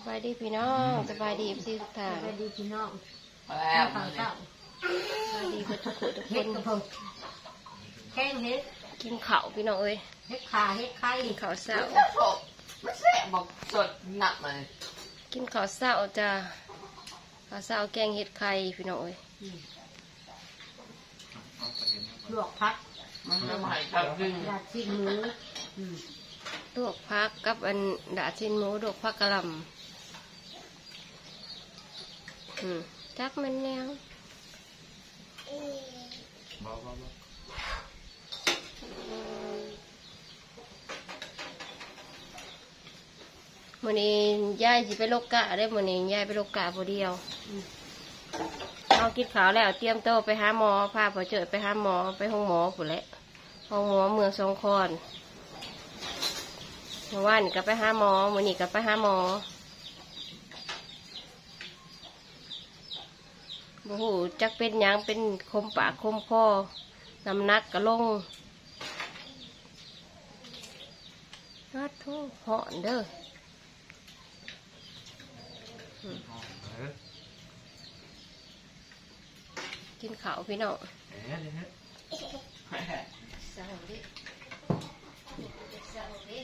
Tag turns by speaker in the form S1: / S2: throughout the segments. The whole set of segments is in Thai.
S1: บายดีพี่น้องสบายดีพี่ทุกท่าน
S2: สบายดีพี่น้อง
S3: แล้ว
S2: ข้าวเจ้า
S1: สบายดีทุกคนทุกค
S2: เฮ็ด
S1: น
S2: กระเพราแข้งเฮ็ด
S1: กินข้าวพี่น้องเอ้ย
S2: เฮ็ดขาเฮ็ดไข่
S1: กินข้าวเช้า
S3: ไม่ใช่บอกสดหนักเลย
S1: กินข้าวเช้าจ้าข้าวเช้าแกงเห็ดไข่พี่น้องเอ้ย
S2: ลวกผัก
S3: มันไม่ไหวครับดึง
S2: ยาชิ้นหมู
S1: ลวกผักกับอันดาชินหมูลวกผักกะหล่ำจักมันแนวมื้อนี้ยายสิไปโลกกะได้มื้อนี้ยายไปโลกกะผู้เดียวเอากินข้าวแล้วเตรียมโตวไปหาหมอพาพ่อเจิดไปหาหมอไปห้องหมอพุ่นแหละห้องหมอเมืองสงขลาเมื่อวานก็ไปหาหมอมื้อนี้ก็ไปหาหมอบ่ฮู้จักเป็นหยังเป็นคมปากคมคอน้ำหนักก็ลงฮัดทุเหาะเด้อกินข้าวพี่น้องสาวดิสาวดิ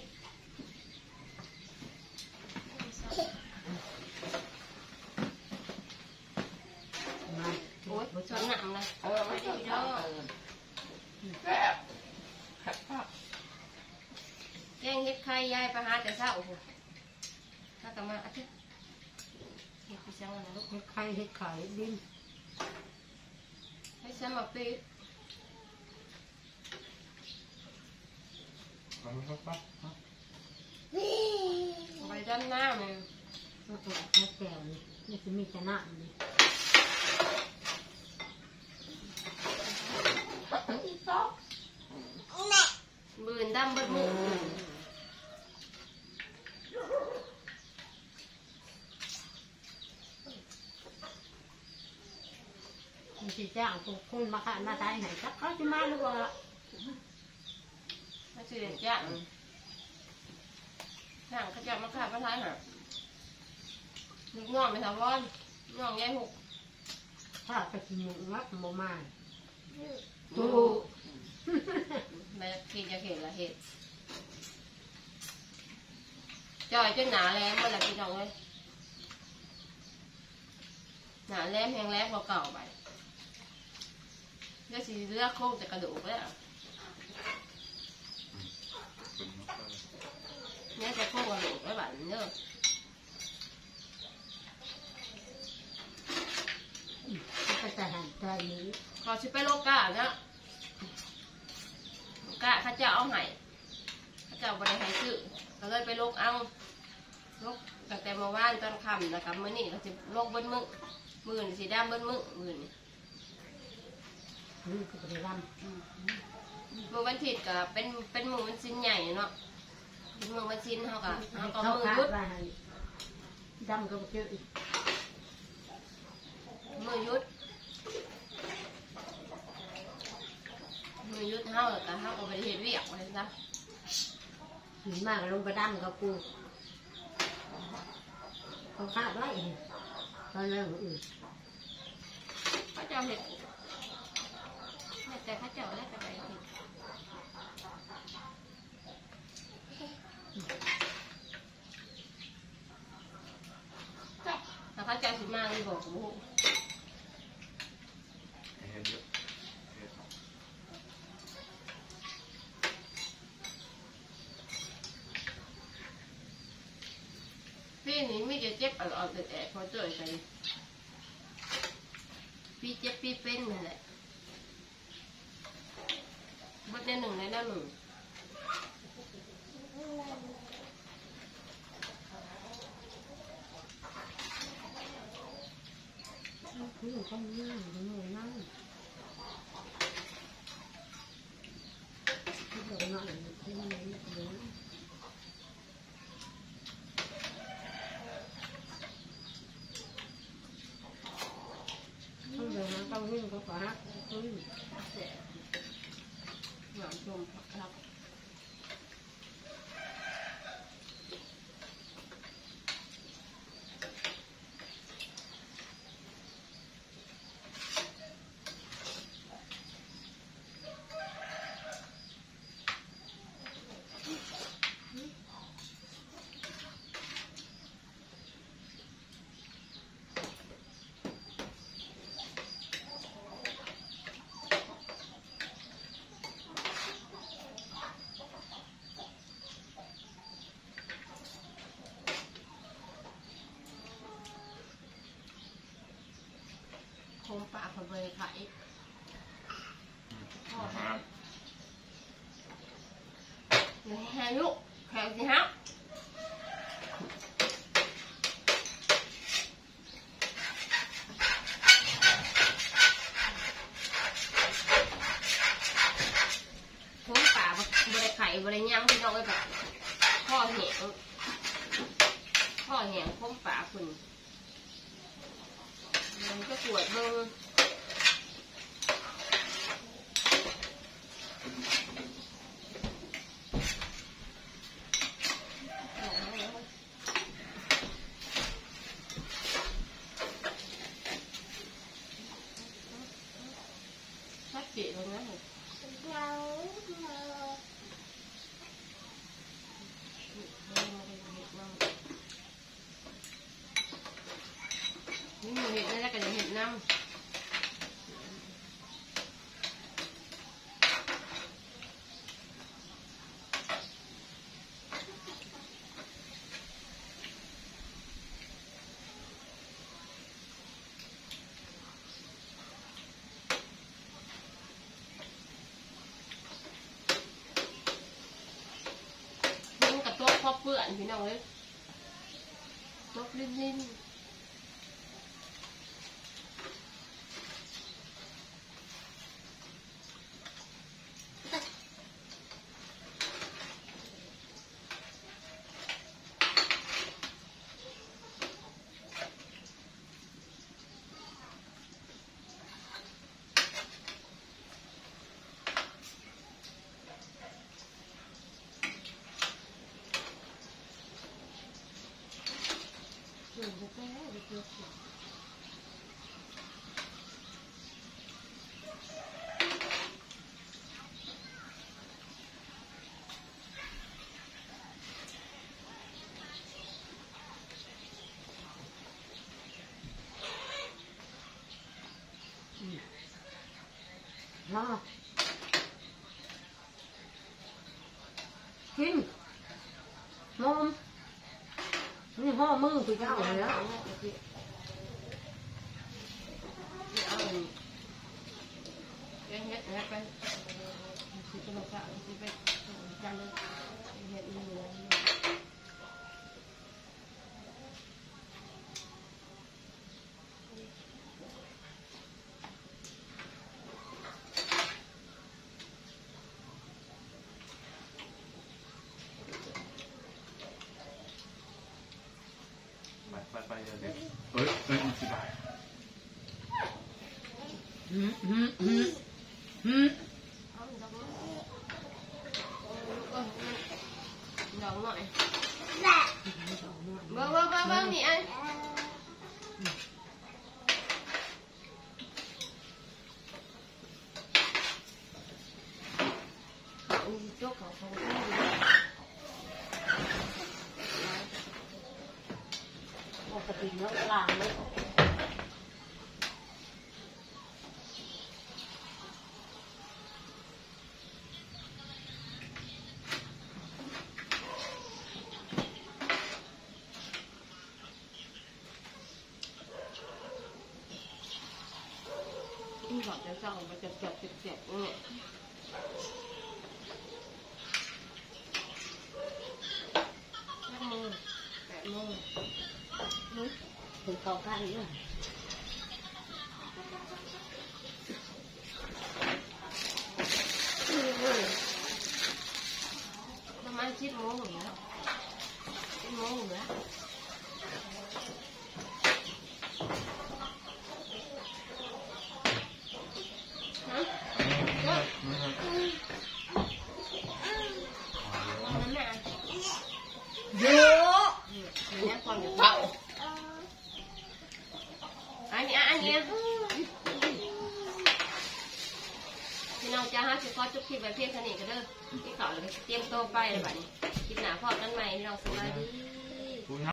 S2: มา
S1: โอ้ยชวนหนำนะ
S3: ไม่ดีเนาะแซ่บแซ่บผัก
S1: แกงเฮ็ดไข่ยายไปหาแต่เช้าโอ้โหถ้ากลับมาอาทิตย์เฮ็ดไปเช้าแล้วนะลูก
S2: เฮ็ดไข่เฮ็ดไข่ดิน
S1: ให้ฉันมาปีไปด้านหน้ามัน
S2: แล้วก็แค่แก้วนี่นี่จะมีแต่น้ำนี่
S3: อีต๊อก
S1: บืนดำเบิดมือ
S2: มันสิจ้างพวกคนมาขายมาขายให้จักเขาสิมาหรือว่า
S1: ถ้าชื่อจ้างจ้างเขาจะมาขาดมาท้ายหาลูกน้องไปทำร้อนน้องยายหก
S2: ถ้าไปกินหมูงับบ่มา
S1: ดูแม่กินจะเห็นละเห็ดจอยจนหนาแรงเมื่อไหร่พี่น้องเลยหนาแรงแห้งแรงกว่าเก่าไปเลือดสีเลือดโค้งแต่กระดูกเลยเนี่ยจะโค้งกระดูกไม่หวานเนอะ
S2: ก็จะหันใจนี้
S1: เขาชิไปโลกาเนาะโลกาข้าเจ้าเอาให้ข้าเจ้าบริหารซื้อก็เลยไปโลกเอาโลกตั้งแต่เมื่อวานตอนค่ำนะครับมื้อนี้ก็จะโลกเบิ้ลมื้อนี่สีดำเบิ้ลมื้อนี่
S2: นี่ก็ไปรำ
S1: มื้อวันอาทิตย์ก็เป็นมื้อวันสิ้นใหญ่เนาะเป็นมื้อวันสิ้นเขาก็
S2: เขา
S1: มื้อ
S2: ขา
S1: ยุ
S2: ด
S1: ด
S2: ว่าให้ดำก็บ่เจออีก
S1: มื้อยุดเขาก็เขาก็บริเหตุเวียกไว้ซะ
S2: หินมากลงไปดำกับกูเขาขาดไว้ตอนนั้นอื่น
S1: เขาเจ้าเห็ดแต่เขาเจ้าแล้วแต่ไปเห็ดแต่เขาเจ้าสิมาที่บอกกูพี่นี่ไม่จะเจ็บเอาแต่พอเจอกันพี่เจ็บพี่เป็นนั่นแหละบดในหนึ่งในหน้าหนึ่ง
S2: นี่ก็มีนั่งนั่งที่เราหน่อยที่มันนี่เลยต้องเดินนะต้องวิ่งก็ขวาวิ่ง
S1: หวานชมครับ
S2: เมปลาเขาไปขายพ่อ
S1: แห้ลูกแข็งสิฮะผมป่าบริไข่บริย่างพี่น้องไว้แบบข้อแห้งผมป่าคุณมันก็ปวดเบิ้งชัดเจนเลยนะนี่เห็ดนี่แล้วก็จะเห็ดน้ำมันกับตัวพอเปื่อนพี่น้องเลยตกลิ้น
S2: น่ากินนมนี่ห่อมือคือเจ้าเลยนะ
S1: เฮ็ดไปสิจะมาฝากสิไปจังเลยเฮ็ดนี่เลย
S4: ไปเดี๋ยวเอ้ยมันสิบาท
S1: น้องหน่อยเบิ้งนี่ไอ้จกของเขา
S2: ปกติเนื้อลางเลย
S1: ที่บอกจะสั่งมันจะเจ็บเนี่ย8 โมง
S2: ถึงเขาข้างนี้
S1: ประมาณ10 โมงแล้ว10 โมงแล้วเยอะเนี่ยความอยู่เบาอันนี้พี่น้องจ้าฮะสิขอจุกคลิปไว้เพียงเท่านี้ก็เด้อที่เขาเลยเตรียมโตไปเลยบัดนี้คลิปหน้าพอกันใหม่พี่น้องสวัสดี